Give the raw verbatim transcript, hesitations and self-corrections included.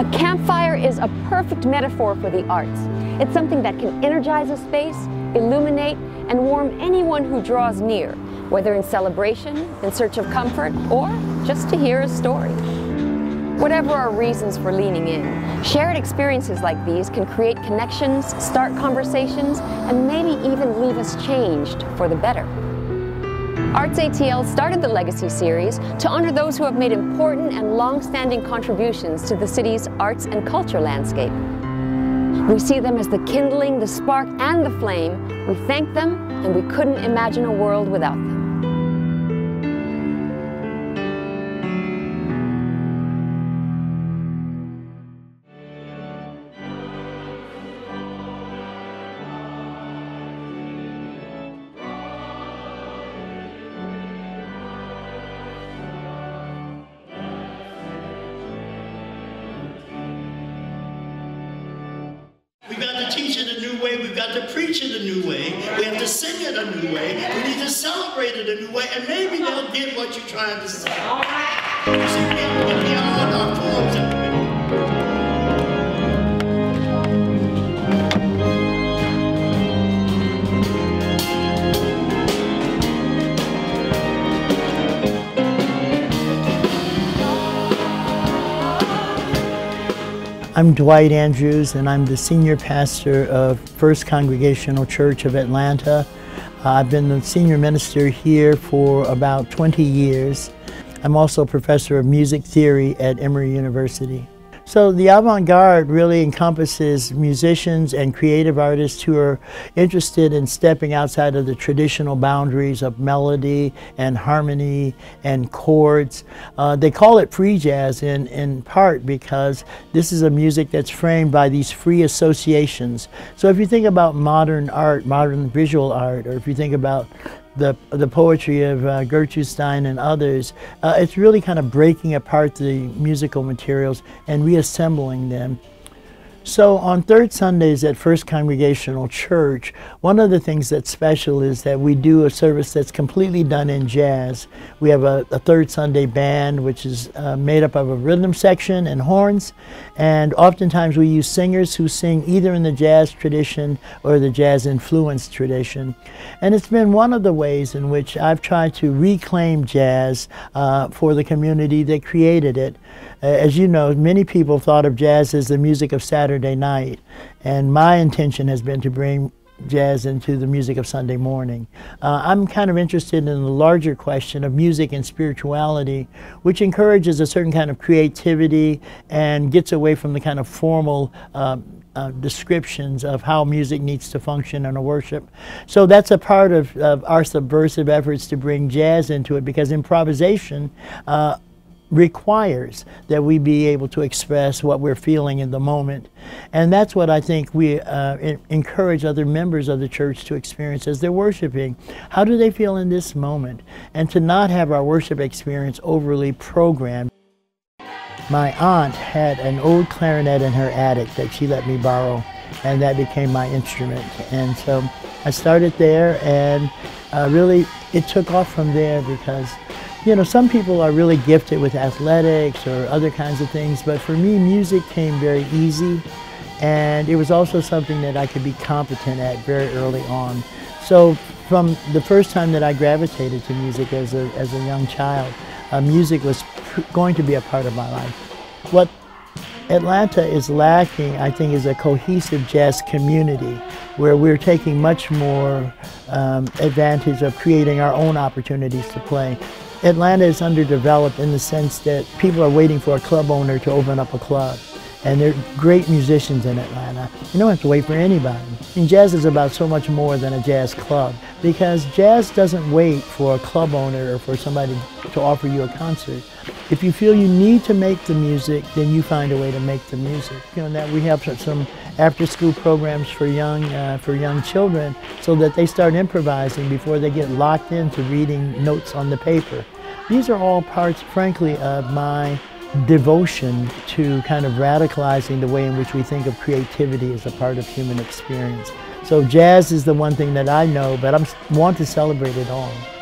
A campfire is a perfect metaphor for the arts. It's something that can energize a space, illuminate, and warm anyone who draws near, whether in celebration, in search of comfort, or just to hear a story. Whatever our reasons for leaning in, shared experiences like these can create connections, start conversations, and maybe even leave us changed for the better. ArtsATL started the Legacy series to honor those who have made important and long-standing contributions to the city's arts and culture landscape. We see them as the kindling, the spark, and the flame. We thank them, and we couldn't imagine a world without them. We've got to teach it a new way. We've got to preach it a new way. We have to sing it a new way. We need to celebrate it a new way. And maybe they'll get what you're trying to say. All right. You see, we have to get beyond our forms and I'm Dwight Andrews, and I'm the senior pastor of First Congregational Church of Atlanta. Uh, I've been the senior minister here for about twenty years. I'm also a professor of music theory at Emory University. So the avant-garde really encompasses musicians and creative artists who are interested in stepping outside of the traditional boundaries of melody and harmony and chords. Uh, they call it free jazz in, in part because this is a music that's framed by these free associations. So if you think about modern art, modern visual art, or if you think about the, the poetry of uh, Gertrude Stein and others, uh, it's really kind of breaking apart the musical materials and reassembling them. So on third Sundays at First Congregational Church, one of the things that's special is that we do a service that's completely done in jazz. We have a, a third Sunday band, which is uh, made up of a rhythm section and horns, and oftentimes we use singers who sing either in the jazz tradition or the jazz influenced tradition. And it's been one of the ways in which I've tried to reclaim jazz uh, for the community that created it. Uh, as you know, many people thought of jazz as the music of Saturday night, and my intention has been to bring jazz into the music of Sunday morning. Uh, I'm kind of interested in the larger question of music and spirituality, which encourages a certain kind of creativity and gets away from the kind of formal uh, uh, descriptions of how music needs to function in a worship. So that's a part of, of our subversive efforts to bring jazz into it, because improvisation uh, requires that we be able to express what we're feeling in the moment. And that's what I think we uh, encourage other members of the church to experience as they're worshiping. How do they feel in this moment? And to not have our worship experience overly programmed. My aunt had an old clarinet in her attic that she let me borrow, and that became my instrument. And so I started there, and uh, really it took off from there, because you know, some people are really gifted with athletics or other kinds of things, but for me, music came very easy, and it was also something that I could be competent at very early on. So from the first time that I gravitated to music as a, as a young child, uh, music was going to be a part of my life. What Atlanta is lacking, I think, is a cohesive jazz community where we're taking much more um, advantage of creating our own opportunities to play. Atlanta is underdeveloped in the sense that people are waiting for a club owner to open up a club. And there are great musicians in Atlanta. You don't have to wait for anybody. And jazz is about so much more than a jazz club, because jazz doesn't wait for a club owner or for somebody to offer you a concert. If you feel you need to make the music, then you find a way to make the music. You know, that we have some after-school programs for young, uh, for young children, so that they start improvising before they get locked into reading notes on the paper. These are all parts, frankly, of my devotion to kind of radicalizing the way in which we think of creativity as a part of human experience. So jazz is the one thing that I know, but I want to celebrate it all.